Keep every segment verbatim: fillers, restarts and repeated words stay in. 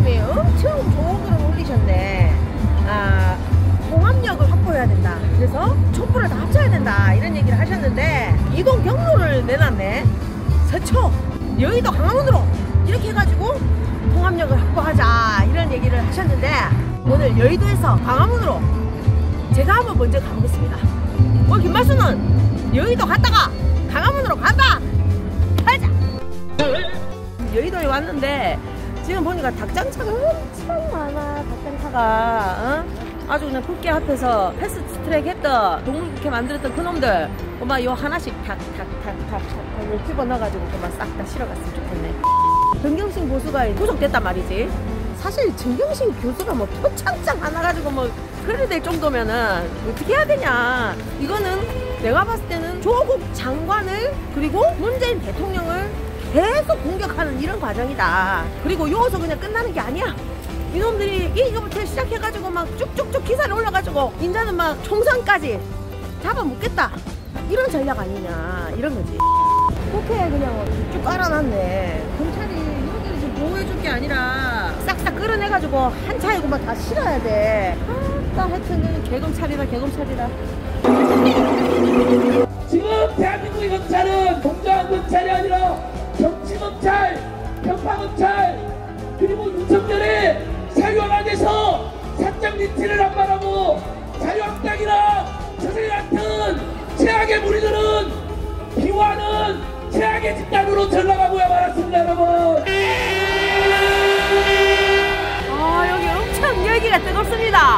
대통령님이 엄청 좋은 글을 올리셨네. 아, 봉합력을 확보해야 된다. 그래서 촛불을 다 합쳐야 된다. 이런 얘기를 하셨는데 이동 경로를 내놨네. 서초, 여의도, 광화문으로 이렇게 해가지고 봉합력을 확보하자 이런 얘기를 하셨는데 오늘 여의도에서 광화문으로 제가 한번 먼저 가보겠습니다. 오늘 김말수는 여의도 갔다가 광화문으로 간다. 가자. 여의도에 왔는데 지금 보니까 닭장차가 엄청 많아. 닭장차가 어? 아주 그냥 국회 앞에서 패스트트랙 했던 동물국회 만들었던 그놈들 그만 요 하나씩 탁탁탁탁탁 집어넣어가지고 그만 싹 다 실어갔으면 좋겠네. 정경심 교수가 구속됐단 말이지. 사실 정경심 교수가 뭐 표창장 하나 가지고 뭐 그래야 될 정도면은 어떻게 해야 되냐. 이거는 내가 봤을 때는 조국 장관을 그리고 문재인 대통령을 계속 공격하는 이런 과정이다. 그리고 여기서 그냥 끝나는 게 아니야. 이놈들이 이거부터 시작해가지고 막 쭉쭉쭉 기사를 올라가지고 인자는 막 총선까지 잡아먹겠다 이런 전략 아니냐 이런 거지. 국회에 그냥 쭉 깔아놨네. 경찰이 여기를 지금 보호해줄 게 아니라 싹싹 끌어내가지고 한 차이고만 다 실어야 돼. 아따 하여튼 개검찰이다 개검찰이다. 지금 대한민국의 검찰은 공정한 검찰이 아니라 정치검찰, 편파검찰, 그리고 윤석열의 사유화가 사적 리티를 안 말하고 자유한국당이나 저들 같은 최악의 무리들은 비호하는 최악의 집단으로 전락하고야 말았습니다. 여러분. 아 여기 엄청 열기가 뜨겁습니다.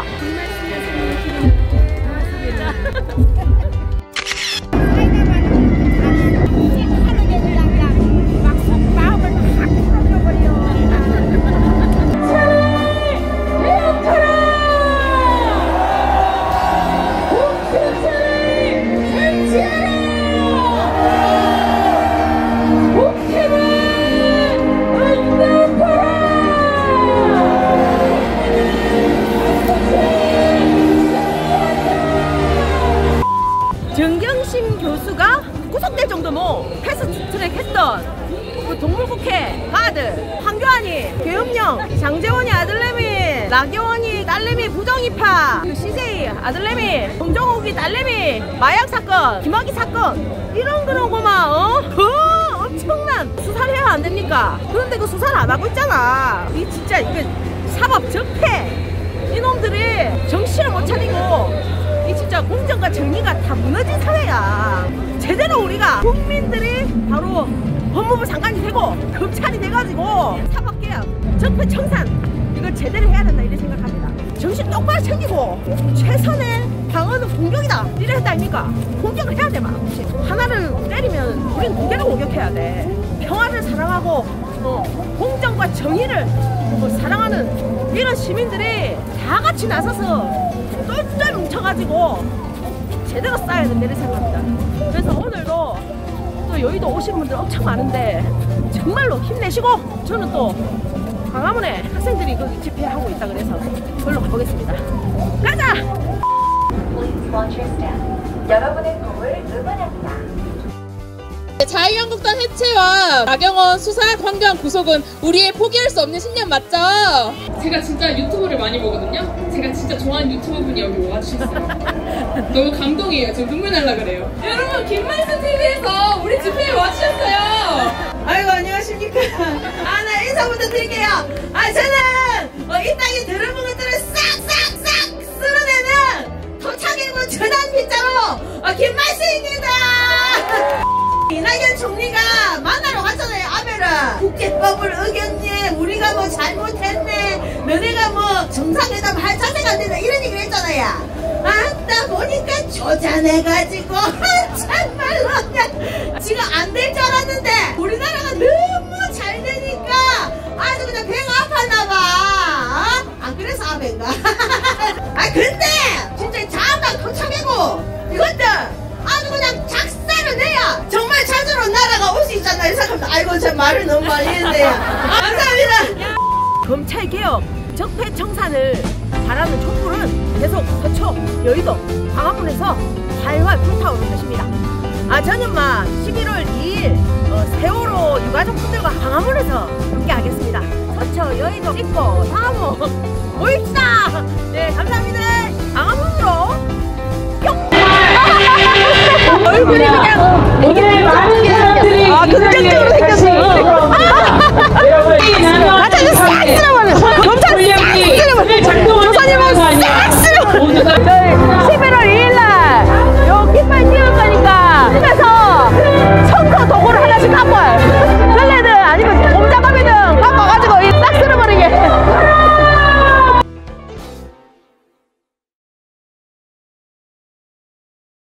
정경심 교수가 구속될 정도 뭐 패스트트랙 했던 그 동물국회 아들 황교안이 계엄령, 장제원이 아들내미, 나경원이 딸내미 부정입학, 그 씨제이 아들내미, 정정욱이 딸내미 마약 사건, 김학의 사건 이런 그런거만 어? 어? 엄청난 수사를 해야 안 됩니까? 그런데 그 수사를 안 하고 있잖아. 이 진짜 이게 사법 적폐 이놈들이 정신을 못 차리고 이 진짜 공정과 정의가 다 무너진 사회야. 제대로 우리가 국민들이 바로 법무부 장관이 되고 검찰이 돼가지고 사법개혁, 적폐청산 이걸 제대로 해야 된다 이렇게 생각합니다. 정신 똑바로 챙기고 최선의 방어는 공격이다 이래 했다 아닙니까? 공격을 해야 돼. 막 하나를 때리면 우린 공격을 공격해야 돼. 평화를 사랑하고 어, 공정과 정의를 뭐 사랑하는 이런 시민들이 다 같이 나서서 똘똘 뭉쳐가지고 제대로 싸야 된다 이렇게 생각합니다. 그래서 오늘도 또 여의도 오신 분들 엄청 많은데 정말로 힘내시고 저는 또 광화문에 학생들이 거기 집회하고 있다 그래서 그걸로 가보겠습니다. 가자! 여러분의 꿈을 응원합니다. 자유한국당 해체와 나경원 수사, 황교안 구속은 우리의 포기할 수 없는 신념 맞죠? 제가 진짜 유튜브를 많이 보거든요. 제가 진짜 좋아하는 유튜브 분이 여기 와주셨어요. 너무 감동이에요. 지금 눈물 날라 그래요. 여러분 김말수 티비에서 우리 집회에 와주셨어요. 아이고 안녕하십니까. 아 나 인사부터 드릴게요. 아 저는 어, 이 땅에 더러운 것들을 싹싹싹 쓸어내는 토착이고 전환 빗자루 어, 김말수입니다. 이낙연 총리가 만나러 갔잖아요. 아베를 국제법을 어겼네, 우리가 뭐 잘못했네, 너네가 뭐 정상회담 할 자세가 안 된다 이런 얘기를 했잖아요. 아따 보니까 조잔해가지고 참말로 그냥 지금 안 될 줄 알았는데 우리나라가 너무 잘 되니까 아주 그냥 배가 아팠나봐. 어? 안 그래서 아베인가? 아 근데 진짜 자아가 토착이고 이것들 아주 그냥 작사를 내야 정말 찾으러 나라가 올 수 있잖아. 이 생각합니다. 아이고 저 말을 너무 많이 했네요. 감사합니다. 검찰개혁, 적폐청산을 바라는 촛불은 계속 서초, 여의도, 광화문에서 활활 불타오를 것입니다. 아 저는 막 십일월 이일 어, 세월호 유가족분들과 광화문에서 함께 하겠습니다. 서초 그쵸, 여의도 찍고 상암호 모입시다. 네, 감사합니다. 상암으로 뿅. 얼굴이 그냥 되게 긍정적으로 생겼어. 아, 긍정적으로 생겼어.